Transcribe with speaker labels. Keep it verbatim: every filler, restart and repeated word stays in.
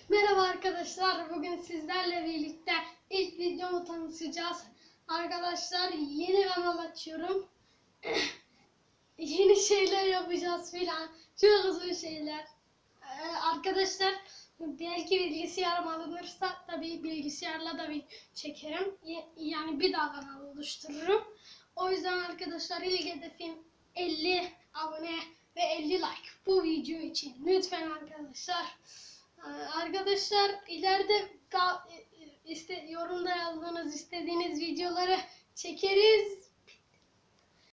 Speaker 1: Merhaba arkadaşlar, bugün sizlerle birlikte ilk videomu tanıtacağız. Arkadaşlar yeni kanal açıyorum. Yeni şeyler yapacağız filan. Çok uzun şeyler. Ee, arkadaşlar belki bilgisayarım alınırsa tabii bilgisayarla da bir çekerim. Yani bir daha kanal oluştururum. O yüzden arkadaşlar ilk hedefim elli abone ve elli like bu video için. Lütfen arkadaşlar. Arkadaşlar ileride iste, yorumda yazdığınız istediğiniz videoları çekeriz.